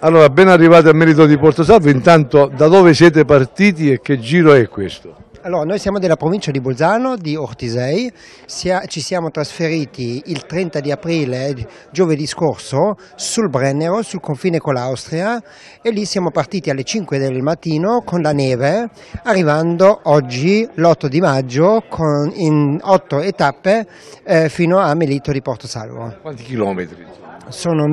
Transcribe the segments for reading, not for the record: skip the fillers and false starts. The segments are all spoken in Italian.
Allora, ben arrivati a Melito di Porto Salvo, intanto da dove siete partiti e che giro è questo? Allora, noi siamo della provincia di Bolzano, di Ortisei, ci siamo trasferiti il 30 di aprile, giovedì scorso, sul Brennero, sul confine con l'Austria, e lì siamo partiti alle 5 del mattino con la neve, arrivando oggi, l'8 di maggio, in 8 tappe fino a Melito di Porto Salvo. Quanti chilometri? Sono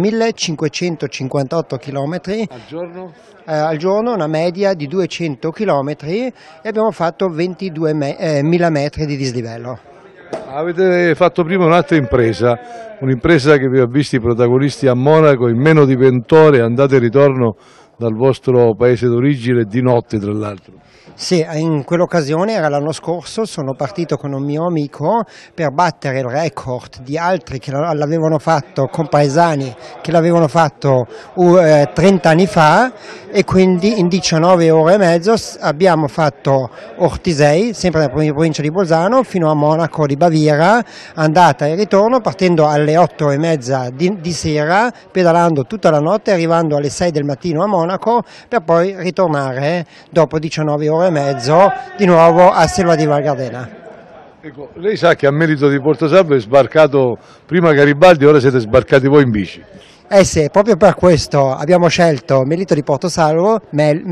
1558 chilometri. Al giorno? Al giorno, una media di 200 chilometri, e abbiamo fatto 22.000 metri di dislivello. Avete fatto prima un'altra impresa, un'impresa che vi ha visti protagonisti a Monaco in meno di 20 ore, andate e ritorno dal vostro paese d'origine, di notte tra l'altro. Sì, in quell'occasione, era l'anno scorso, sono partito con un mio amico per battere il record di altri che l'avevano fatto, compaesani che l'avevano fatto 30 anni fa, e quindi in 19 ore e mezzo abbiamo fatto Ortisei, sempre nella provincia di Bolzano, fino a Monaco di Baviera, andata e ritorno, partendo alle 8 e mezza di sera, pedalando tutta la notte, arrivando alle 6 del mattino a Monaco, per poi ritornare dopo 19 ore e mezzo di nuovo a Selva di Val Gardena. Ecco, lei sa che a Melito di Porto Salvo è sbarcato prima Garibaldi, ora siete sbarcati voi in bici. Eh sì, proprio per questo abbiamo scelto Melito di Porto Salvo.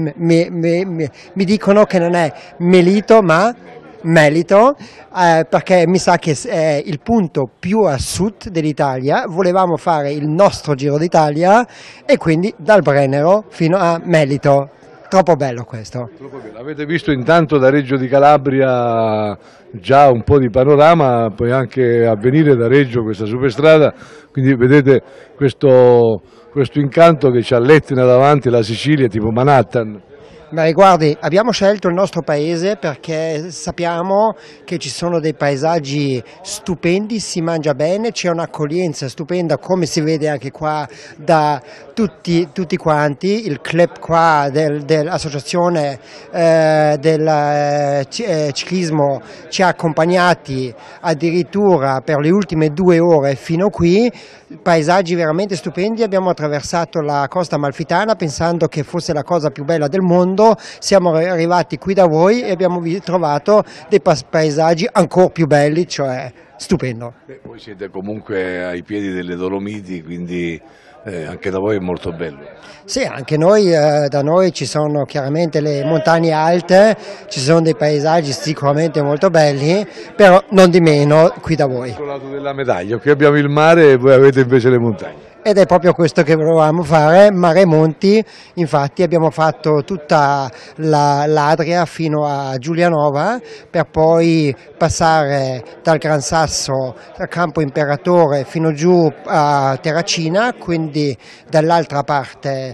Mi dicono che non è Melito ma Melito, perché mi sa che è il punto più a sud dell'Italia. Volevamo fare il nostro Giro d'Italia e quindi dal Brennero fino a Melito. Troppo bello questo. Troppo bello. Avete visto intanto da Reggio di Calabria già un po' di panorama, poi anche a venire da Reggio questa superstrada, quindi vedete questo incanto che c'ha l'Etna davanti, la Sicilia, tipo Manhattan. Beh, guardi, abbiamo scelto il nostro paese perché sappiamo che ci sono dei paesaggi stupendi, si mangia bene, c'è un'accoglienza stupenda, come si vede anche qua da tutti quanti. Il club qua dell'associazione del ciclismo ci ha accompagnati addirittura per le ultime 2 ore fino qui. Paesaggi veramente stupendi, abbiamo attraversato la Costa Amalfitana pensando che fosse la cosa più bella del mondo, siamo arrivati qui da voi e abbiamo trovato dei paesaggi ancora più belli, cioè stupendo. Voi siete comunque ai piedi delle Dolomiti, quindi anche da voi è molto bello. Sì, anche noi, da noi ci sono chiaramente le montagne alte, ci sono dei paesaggi sicuramente molto belli, però non di meno qui da voi. Sul lato della medaglia, qui abbiamo il mare e voi avete invece le montagne. Ed è proprio questo che volevamo fare, mare e monti. Infatti abbiamo fatto tutta l'Adria fino a Giulianova, per poi passare dal Gran Sasso, dal Campo Imperatore, fino giù a Terracina, quindi dall'altra parte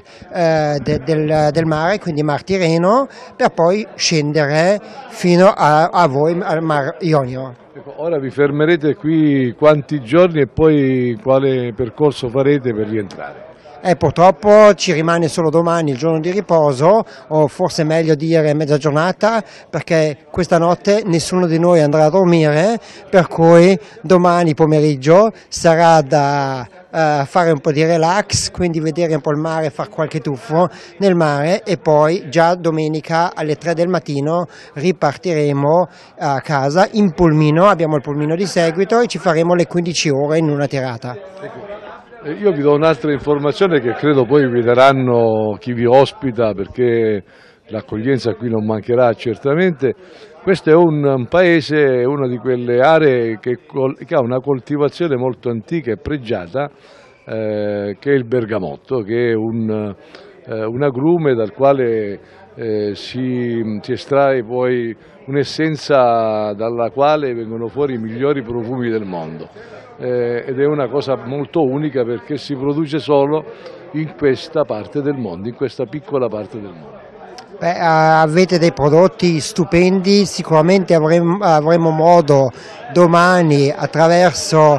del mare, quindi Mar Tirreno, per poi scendere fino a voi, al Mar Ionio. Ora vi fermerete qui quanti giorni e poi quale percorso farete per rientrare? Purtroppo ci rimane solo domani il giorno di riposo, o forse meglio dire mezza giornata, perché questa notte nessuno di noi andrà a dormire, per cui domani pomeriggio sarà da fare un po' di relax, quindi vedere un po' il mare, fare qualche tuffo nel mare, e poi già domenica alle 3 del mattino ripartiremo a casa in pulmino, abbiamo il pulmino di seguito, e ci faremo le 15 ore in una tirata. Io vi do un'altra informazione che credo poi vi daranno chi vi ospita, perché l'accoglienza qui non mancherà certamente. Questo è un paese, una di quelle aree che ha una coltivazione molto antica e pregiata, che è il bergamotto, che è un agrume dal quale si estrae poi un'essenza dalla quale vengono fuori i migliori profumi del mondo. Ed è una cosa molto unica perché si produce solo in questa parte del mondo, in questa piccola parte del mondo. Avete dei prodotti stupendi, sicuramente avremo modo domani attraverso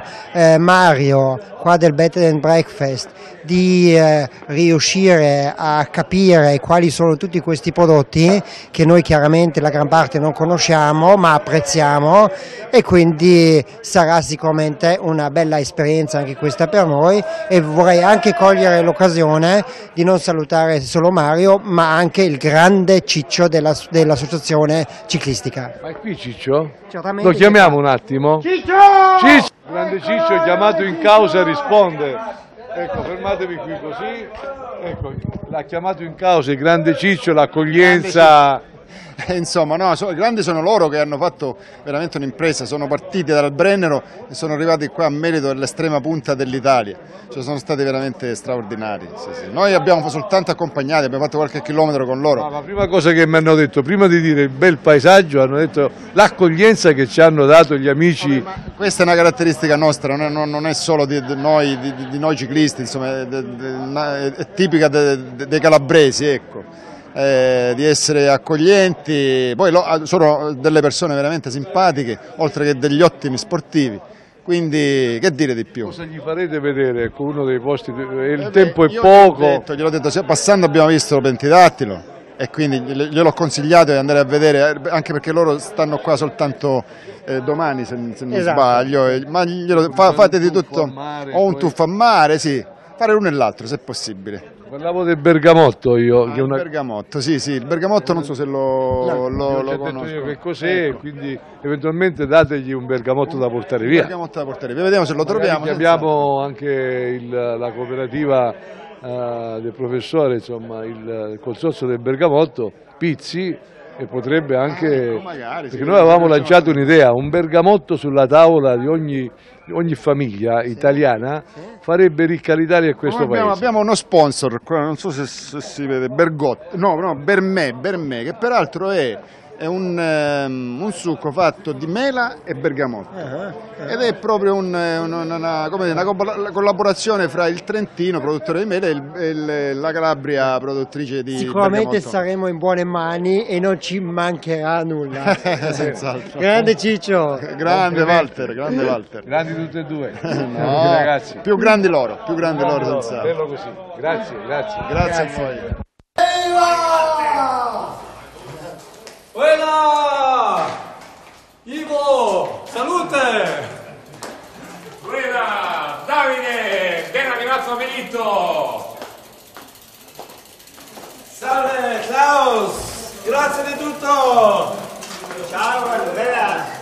Mario qua del Bed and Breakfast di riuscire a capire quali sono tutti questi prodotti che noi chiaramente la gran parte non conosciamo ma apprezziamo, e quindi sarà sicuramente una bella esperienza anche questa per noi. E vorrei anche cogliere l'occasione di non salutare solo Mario ma anche il grande Ciccio dell'associazione ciclistica. Ma è qui Ciccio? Certamente. Lo chiamiamo un attimo? Ciccio! Ciccio! Grande Ciccio, chiamato in causa, risponde. Ecco, fermatevi qui così. Ecco, l'ha chiamato in causa il grande Ciccio, l'accoglienza. Insomma, no, grandi sono loro che hanno fatto veramente un'impresa, sono partiti dal Brennero e sono arrivati qua a merito dell'estrema punta dell'Italia, cioè sono stati veramente straordinari. Sì, sì. Noi abbiamo soltanto accompagnati, abbiamo fatto qualche chilometro con loro. Ma la prima cosa che mi hanno detto, prima di dire il bel paesaggio, hanno detto l'accoglienza che ci hanno dato gli amici. Questa è una caratteristica nostra, non è solo di noi ciclisti, insomma, è tipica dei calabresi, ecco. Di essere accoglienti, poi sono delle persone veramente simpatiche, oltre che degli ottimi sportivi, quindi che dire di più? Cosa gli farete vedere? Ecco, uno dei posti, il tempo è poco. Gliel'ho detto, passando abbiamo visto Pentidattilo e quindi gliel'ho consigliato di andare a vedere, anche perché loro stanno qua soltanto domani se non sbaglio, ma fate di tutto, o un tuffo a mare, sì, fare l'uno e l'altro se possibile. Parlavo del bergamotto io. Il bergamotto, sì, il bergamotto non so se lo conosco. Io che cos'è, ecco. Quindi eventualmente dategli un bergamotto da portare via. Un bergamotto da portare via, vediamo se lo troviamo. Abbiamo anche la cooperativa del professore, insomma, il consorzio del bergamotto, Pizzi, e potrebbe anche, magari, perché noi avevamo lanciato un'idea, un bergamotto sulla tavola di ogni famiglia italiana farebbe ricca l'Italia e questo paese. Abbiamo uno sponsor, non so se si vede, Bermè, che peraltro è un succo fatto di mela e bergamotto ed è proprio una collaborazione fra il Trentino, produttore di mela, e la Calabria, produttrice di Sicuramente bergamotto. Saremo in buone mani e non ci mancherà nulla. Senz'altro. Grande Ciccio, Grande Walter. Grandi tutti e due. No, ragazzi. Più grandi loro senz'altro. Bello così. Grazie. Grazie a voi. Buena! Ivo! Salute! Buena! Davide! Ben arrivato Benito! Salve Klaus! Grazie di tutto! ciao, bella.